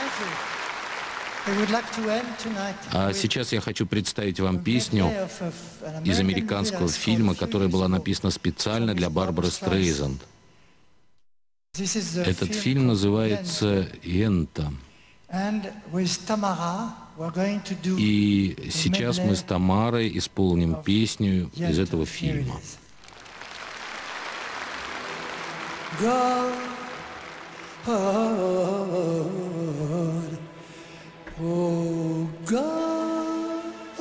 А сейчас я хочу представить вам песню из американского фильма, которая была написана специально для Барбары Стрейзанд. Этот фильм называется «Ента». И сейчас мы с Тамарой исполним песню из этого фильма. Oh God,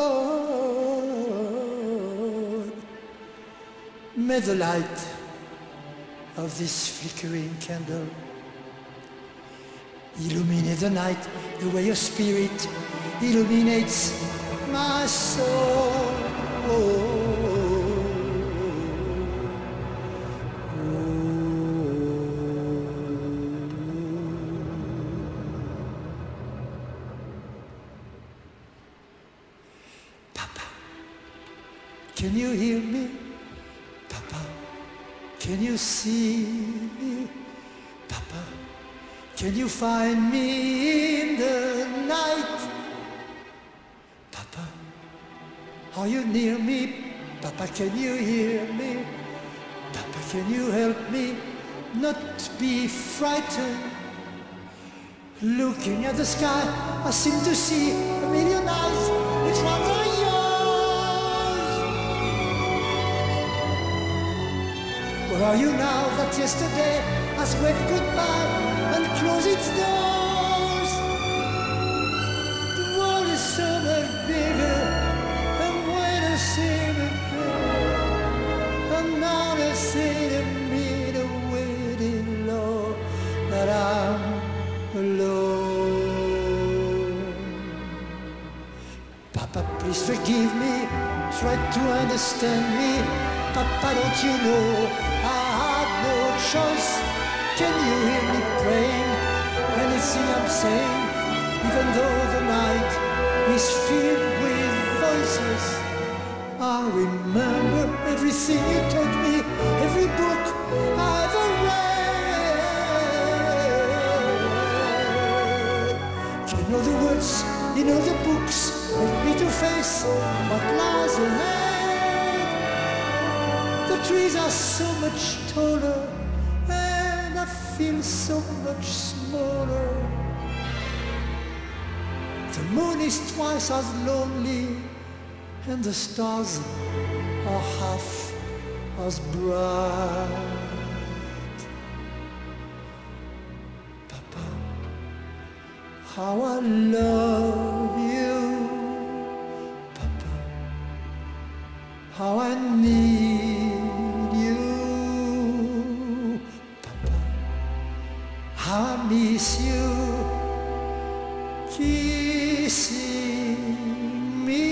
may the light of this flickering candle illuminate the night the way your spirit illuminates my soul. Can you hear me, Papa? Can you see me, Papa? Can you find me in the night, Papa? Are you near me, Papa? Can you hear me, Papa? Can you help me not be frightened? Looking at the sky, I seem to see a million eyes. Which ones are yours? Where are you now that yesterday has waved goodbye and closed its doors? The world is so much bigger and wider, sailor bigger. And now they say to me the waiting low that I'm alone. Papa, please forgive me, try to understand me. Papa, don't you know I had no choice? Can you hear me praying? Anything I'm saying, even though the night is filled with voices. I remember everything you taught me, every book I ever read. You know the words, you know the books, help me to face what lies ahead. The trees are so much taller, and I feel so much smaller. The moon is twice as lonely, and the stars are half as bright. Papa, how I love you. Papa, how I need you. Papa, how I miss you. Kissing me.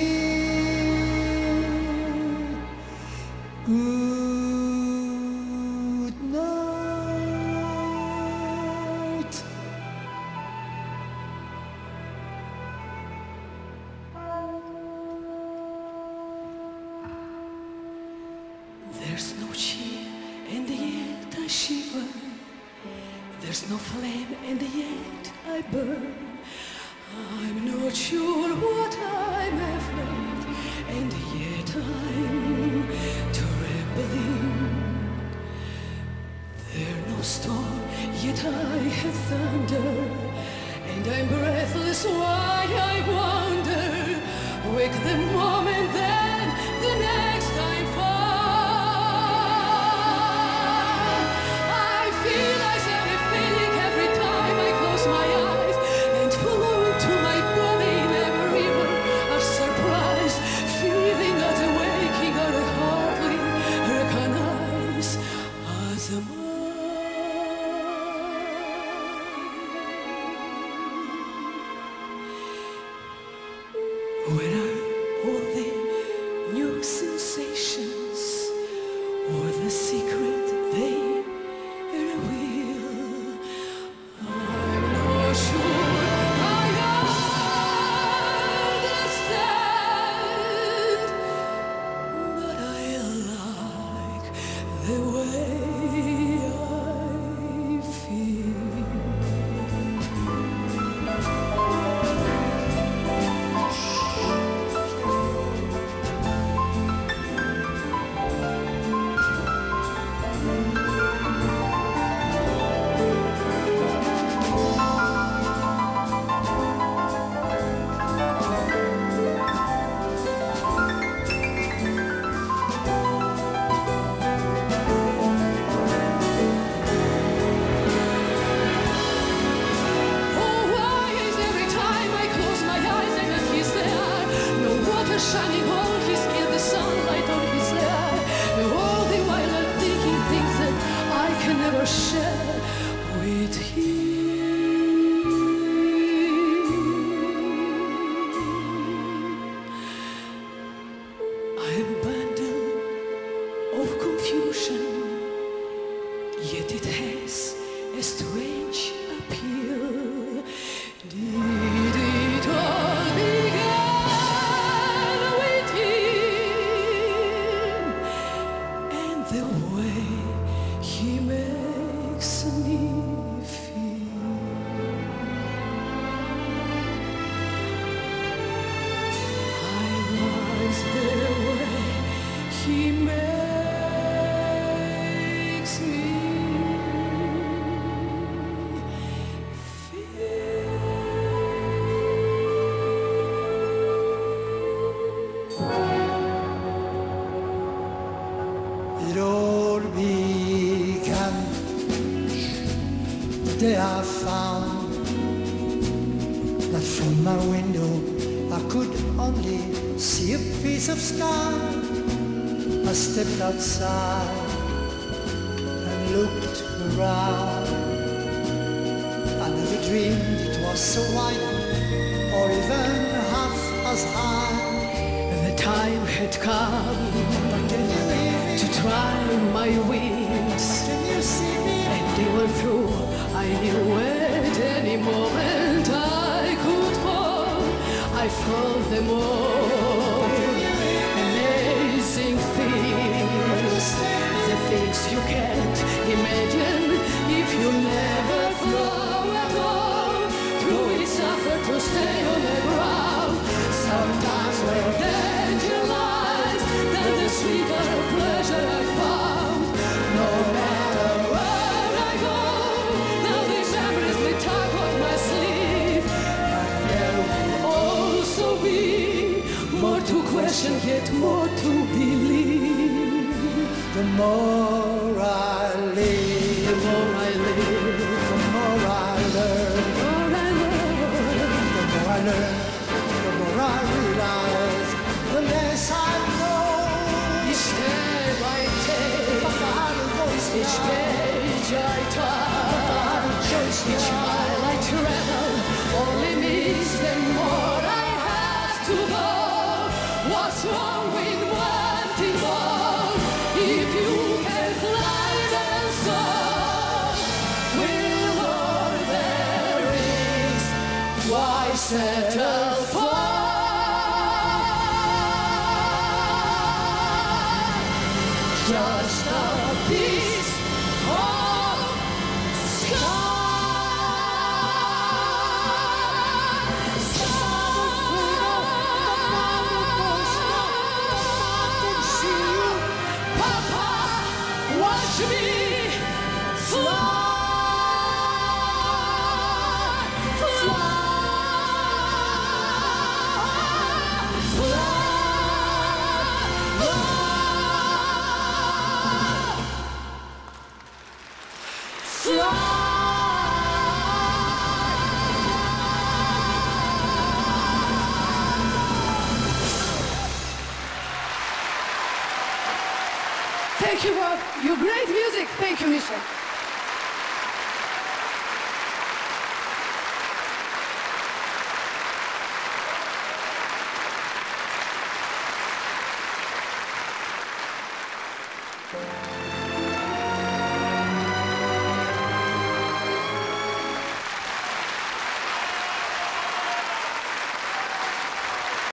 Good night. There's no cheer and yet I shiver. There's no flame and yet I burn. I'm not sure what I'm afraid, and yet I'm trembling. There's no storm, yet I have thunder, and I'm breathless. Why I wonder? Wake the moment, then the next time fall. I feel as if a feeling every time I close my eyes and flow to my body in a river of surprise, feeling as a waking or a hardly recognize as a mine. Where are all the new sensations, or the secret they reveal? I'm not sure I understand, but I like the way I feel. found that from my window I could only see a piece of sky. I stepped outside and looked around. I never dreamed it was so wide or even half as high. The time had come to try my wings, Can you see me? and they were through. I knew at any moment I could fall. I felt them all. Amazing things, the things you can't imagine if you never flow at all. Through its effort to stay on the ground, sometimes where danger lies, then the sweeter pleasure I found. No matter where I go, now these memories may tug on my sleeve. But there will also be more to question, yet more to believe. The more I live, The more I live, the more I learn. the more I learn. The more I learn, the more I realize, the less I know. Each step I take, But I have a voice each now. page I turn, each mile I travel only means the more I have to go. What's wrong with wanting more? If you can fly, then soar. With all there is, why settle for just a piece of sky? Papa, watch me fly, Thank you for your great music. Thank you, Misha.